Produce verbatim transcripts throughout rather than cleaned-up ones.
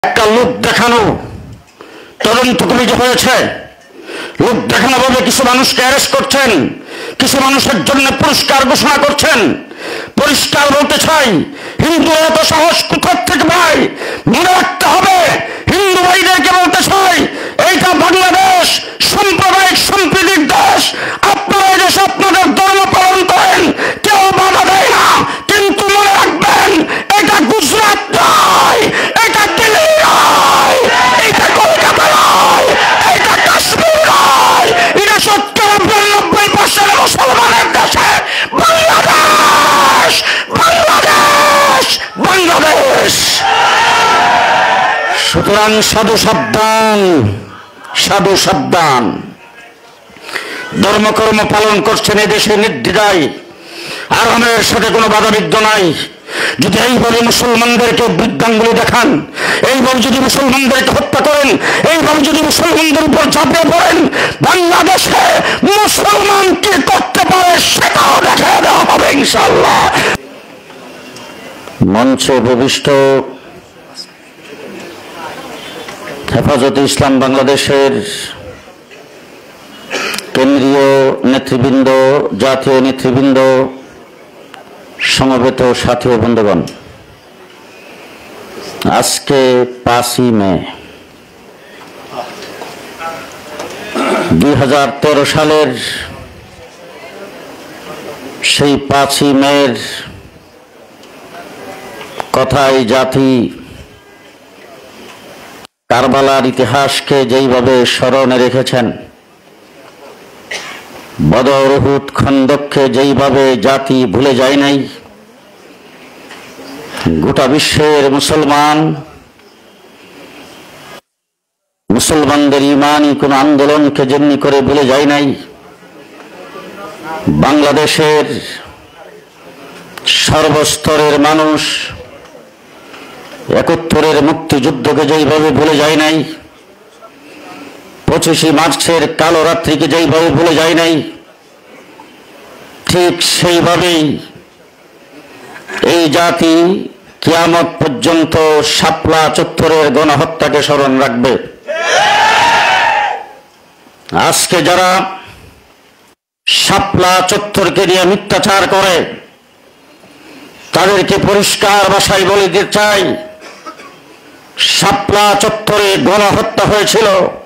একটা লোক দেখানো তদন্ত কমিটি হয়েছে। লোক দেখানো ভাবে কিছু মানুষকে অ্যারেস্ট করছেন, কিছু মানুষের জন্য পুরস্কার ঘোষণা করছেন। পরিষ্কার বলতে চাই, হিন্দু এত সাহস কোথা থেকে পায়? মনে রাখতে হবে, হিন্দু ভাইদেরকে বলতে চাই, এইটা বাংলাদেশ সাম্প্রদায়িক সম্প্রীতির দেশ। আপনারা এই দেশে আপনাদের ধর্ম পালন করেন, কেউ বাধা দেয় না, কিন্তু মনে রাখবেন এটা গুজরাট নয়, এটা দিল্লি নয়, এটা কলকাতা নয়, এটা কাশ্মীর নয়, এটা সত্তর নব্বই পার্সেন্ট মুসলমানের দেশে বাংলাদেশ, বাংলাদেশ, বাংলাদেশ। সুতরাং সাধু সাবধান, সাধু সাবধান। ধর্মকর্ম পালন করছেন এদেশে নির্দ্বিধায়, আরামের সাথে কোনো বাধাবিঘ্ন নাই। যদি এইভাবে মুসলমানদেরকে বৃদ্ধাঙ্গুলি দেখান, এইভাবে যদি মুসলমানদেরকে হত্যা করেন, এইভাবে যদি মুসলমানদের উপর ঝাঁপিয়ে পড়েন, বাংলাদেশে মুসলমান কি করতে পারে সেটাও দেখা দেওয়া হবে ইনশাআল্লাহ। মঞ্চে উপবিষ্ট হেফাজতে ইসলাম বাংলাদেশের কেন্দ্রীয় নেতৃবৃন্দ, জাতীয় নেতৃবৃন্দ, সমবেত সাথী ও বন্ধুগণ, আজকে পাঁচই মে দুই হাজার তেরো সালের সেই পাঁচই মের কথাই জাতি কারবালার ইতিহাসকে যেইভাবে স্মরণে রেখেছেন, বদর, উহুদ, খন্দককে যেইভাবে জাতি ভুলে যায় নাই, গোটা বিশ্বের মুসলমান মুসলমানদের ইমানি কোন আন্দোলনকে যেমনি করে ভুলে যায় নাই, বাংলাদেশের সর্বস্তরের মানুষ একাত্তরের মুক্তিযুদ্ধকে যেইভাবে ভুলে যায় নাই, পঁচিশে মার্চের কালো রাত্রিকে যেইভাবে ভুলে যায় নাই, ঠিক সেইভাবেই এই জাতি কিয়ামত পর্যন্ত শাপলা চত্বরের গণহত্যাকে স্মরণ রাখবে। আজকে যারা শাপলা চত্বরকে নিয়ে মিথ্যাচার করে, তাদেরকে পরিষ্কার ভাষায় বলে দিতে চাই, শাপলা চত্বরে গণহত্যা হয়েছিল।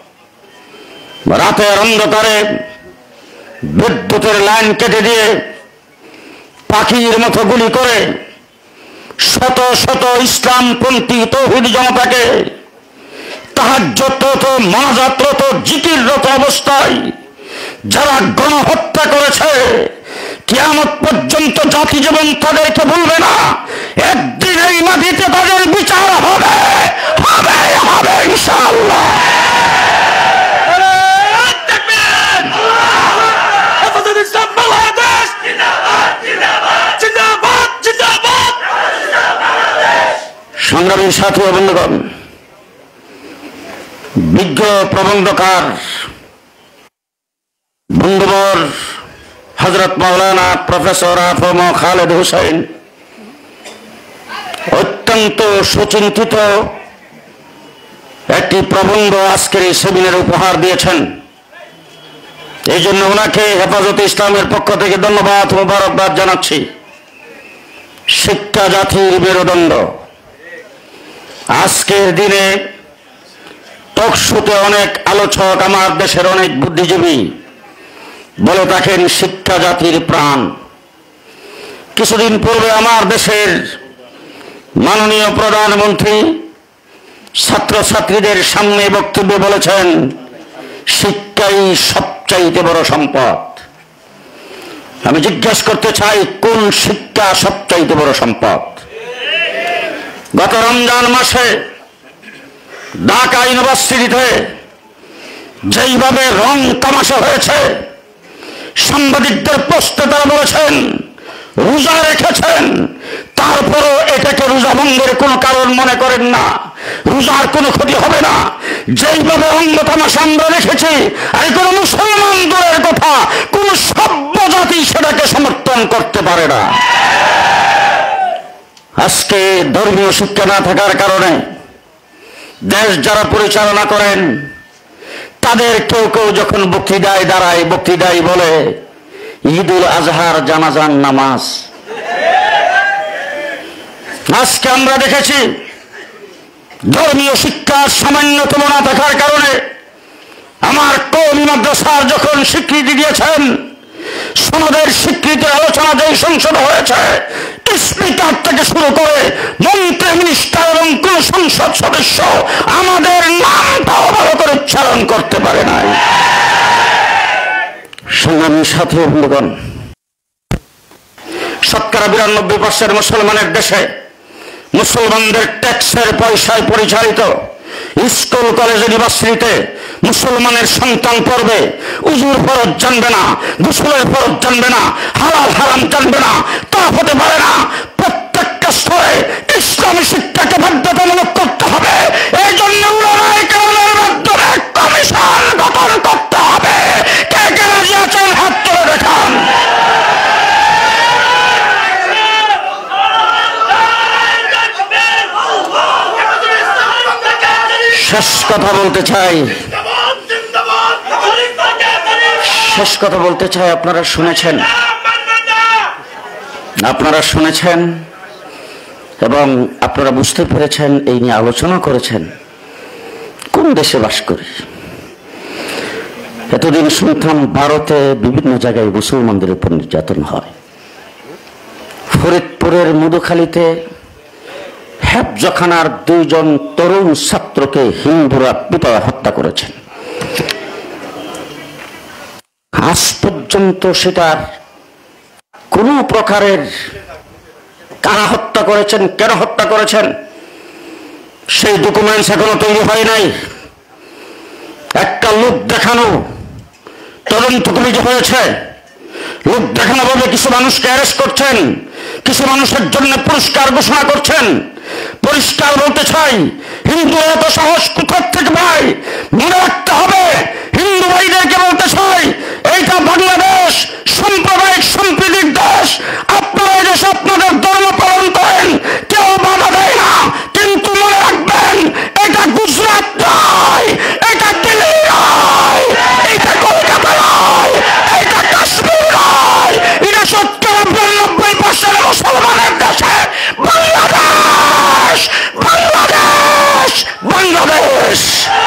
রাতের অন্ধকারে বিদ্যুতের লাইন কেটে দিয়ে পাখির মতো গুলি করে শত শত ইসলামপন্থী তৌহিদি জনতাকে তাহাজ্জুদরত, মোনাজাতরত, জিকিররত অবস্থায় যারা গণহত্যা করেছে, কিয়ামত পর্যন্ত জাতি জীবন তাদেরকে ভুলবে না। একদিন এই মাটিতে তাদের বিচার হবে, হবে, হবে ইনশাআল্লাহ। সংগ্রামী সাথী ও বন্ধুগণ, বিজ্ঞ প্রবন্ধকার বন্ধুবর হযরত মাওলানা প্রফেসর আফম খালেদ হোসেন অত্যন্ত সুচিন্তিত একটি প্রবন্ধ আজকের এই সেমিনারে উপহার দিয়েছেন। এই জন্য ওনাকে হেফাজতে ইসলামের পক্ষ থেকে ধন্যবাদ ও মোবারকবাদ জানাচ্ছি। শিক্ষা জাতির মেরুদণ্ড। আজকের দিনে টকশোতে অনেক আলোচক, আমার দেশের অনেক বুদ্ধিজীবী বলে থাকেন শিক্ষা জাতির প্রাণ। কিছুদিন পূর্বে আমার দেশের মাননীয় প্রধানমন্ত্রী ছাত্রছাত্রীদের সামনে বক্তব্যে বলেছেন, শিক্ষাই সবচাইতে বড় সম্পদ। আমি জিজ্ঞেস করতে চাই, কোন শিক্ষা সবচাইতে বড় সম্পদ? গত রমজান মাসে ঢাকা ইউনিভার্সিটিতে যেইভাবে রং তামাশা হয়েছে, সাংবাদিকদের প্রশ্নে তারা বলেছেন রোজা রেখেছেন, তারপরও এটাকে রোজা ভঙ্গের কোনো কারণ মনে করেন না, রোজার কোনো ক্ষতি হবে না। যেইভাবে অঙ্গ তামাশা আমরা রেখেছি, আর কোনো মুসলমান দলের কথা কোন সভ্য জাতি সেটাকে সমর্থন করতে পারে না। আজকে ধর্মীয় শিক্ষা না থাকার কারণে দেশ যারা পরিচালনা করেন তাদের কেউ কেউ যখন বক্তৃতায় দাঁড়ায়, বক্তৃতায় বলে ঈদুল আজহার জানাজার নামাজ। আজকে আমরা দেখেছি ধর্মীয় শিক্ষার সামান্য তুলনা থাকার কারণে আমার কওমি মাদ্রাসার যখন স্বীকৃতি দিয়েছেন, সনদের স্বীকৃতির আলোচনা যে সংসদ হয়েছে, স্পিকার থেকে শুরু করে মন্ত্রী, মিনিস্টার এবং কোন সংসদ সদস্য আমাদের নামটাও ভালো করে উচ্চারণ করতে পারে নাই। সংগ্রামী সাথী বন্ধুগণ, শতকরা বিরানব্বই পার্সেন্ট মুসলমানের দেশে মুসলমানদের ট্যাক্সের পয়সায় পরিচালিত স্কুল, কলেজ, ইউনিভার্সিটিতে মুসলমানের সন্তান পড়বে, উজুর ফরজ জানবে না, গোসলের ফরজ জানবে না, হালাল হারাম জানবে না, তা হতে পারে না। প্রত্যেকটা স্তরে ইসলামী শিক্ষাকে বাধ্যতামূলক করতে হবে। এই জন্য উলামায়ে-কেরামের মাধ্যমে কমিশন গঠন করতে হবে। কে কে রাজি আছেন হাত তুলে দেখান। শেষ কথা বলতে চাই, শেষ কথা বলতে চাই আপনারা শুনেছেন, আপনারা শুনেছেন এবং আপনারা বুঝতে পেরেছেন, এই নিয়ে আলোচনা করেছেন কোন দেশে বাস করি। এতদিন শুনতাম ভারতে বিভিন্ন জায়গায় মুসলমানদের উপর নির্যাতন হয়। ফরিদপুরের মধুখালীতে হেফজখানার দুইজন তরুণ ছাত্রকে হিন্দুরা পিটায় হত্যা করেছেন। আজ পর্যন্ত সেটার কোন প্রকারের কারা হত্যা করেছেন, কেন হত্যা করেছেন, সেই ডকুমেন্টস এখনো তৈরি হয় নাই। একটা লোক দেখানো তদন্ত কমিটি হয়েছে, লোক দেখানো ভাবে কিছু মানুষকে অ্যারেস্ট করছেন, কিছু মানুষের জন্য পুরস্কার ঘোষণা করছেন। পরিষ্কার বলতে চাই, হিন্দু এত সাহস কোথা থেকে পায়? মনে রাখতে হবে, হিন্দু ভাইদেরকে বলতে চাই, এইটা বাংলাদেশ সাম্প্রদায়িক সম্প্রীতির দেশ। আপনারা এই দেশে আপনাদের ধর্ম পালন করেন, কেউ বাধা দেয় না, কিন্তু মনে রাখবেন এটা গুজরাট নয়, এটা দিল্লি নয়, এটা কলকাতা নয়, এটা কাশ্মীর নয়, এটা সত্তর বিরানব্বই পার্সেন্ট মুসলমানের দেশে বাংলাদেশ, বাংলাদেশ, বাংলাদেশ।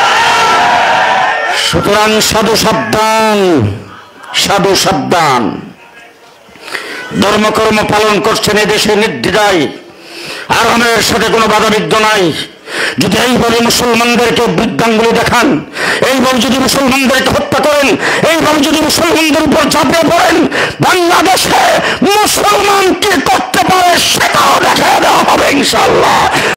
সুতরাং সাধু সাবধান, সাধু সাবধান। ধর্মকর্ম পালন করছেন এদেশে নির্দ্বিধায়, আরামের সাথে কোনো বাধাবিঘ্ন নাই। যদি এইভাবে মুসলমানদেরকে বৃদ্ধাঙ্গুলি দেখান, এইভাবে যদি মুসলমানদেরকে হত্যা করেন, এইভাবে যদি মুসলমানদের উপর ঝাঁপিয়ে পড়েন, বাংলাদেশে মুসলমান কি করতে পারে সেটাও দেখা দেওয়া হবে ইনশাআল্লাহ।